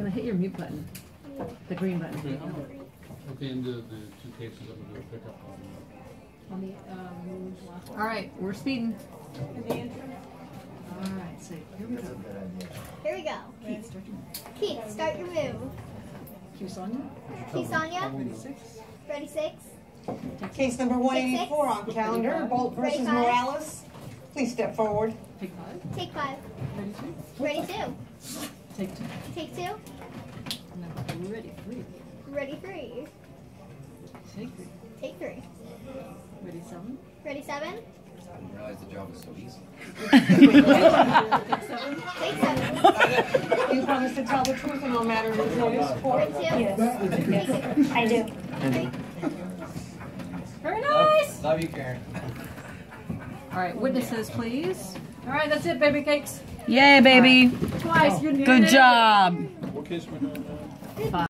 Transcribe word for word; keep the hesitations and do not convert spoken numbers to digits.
Now hit your mute button. The green button. Okay, okay, and the, the two cases that we're going to pick up on. On the, um, last one. All right, we're speeding. All right, so here we go. Here we go. Keith, start your Keith, start your move. Cue Sonia. Key Sonia. Six. Ready, six. Case number one eighty-four on calendar, Bolt versus Ready, five. Morales. Please step forward. Take five. Take five. Ready, two. Ready, two. Take two. Take two. And then ready, three. Ready, three. Take three. Take three. Ready, seven. Ready, seven. I didn't realize the job was so easy. Take seven. Take seven. You promise to tell the truth and no matter who's noticed for Ready, it? two. Yes. I do. Three. Very nice. Love you, Karen. All right, witnesses, please. All right, that's it, baby cakes. Yay, baby. Twice. You Good job. What case we're doing now? Five.